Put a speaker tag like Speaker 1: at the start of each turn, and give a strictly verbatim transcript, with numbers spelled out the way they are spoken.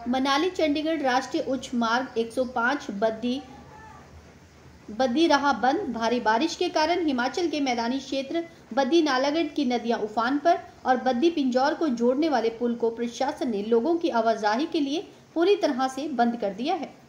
Speaker 1: मनाली चंडीगढ़ राष्ट्रीय उच्च मार्ग एक सौ पाँच बद्दी बद्दी रहा बंद। भारी बारिश के कारण हिमाचल के मैदानी क्षेत्र बद्दी नालागढ़ की नदियां उफान पर और बद्दी पिंजौर को जोड़ने वाले पुल को प्रशासन ने लोगों की आवाजाही के लिए पूरी तरह से बंद कर दिया है।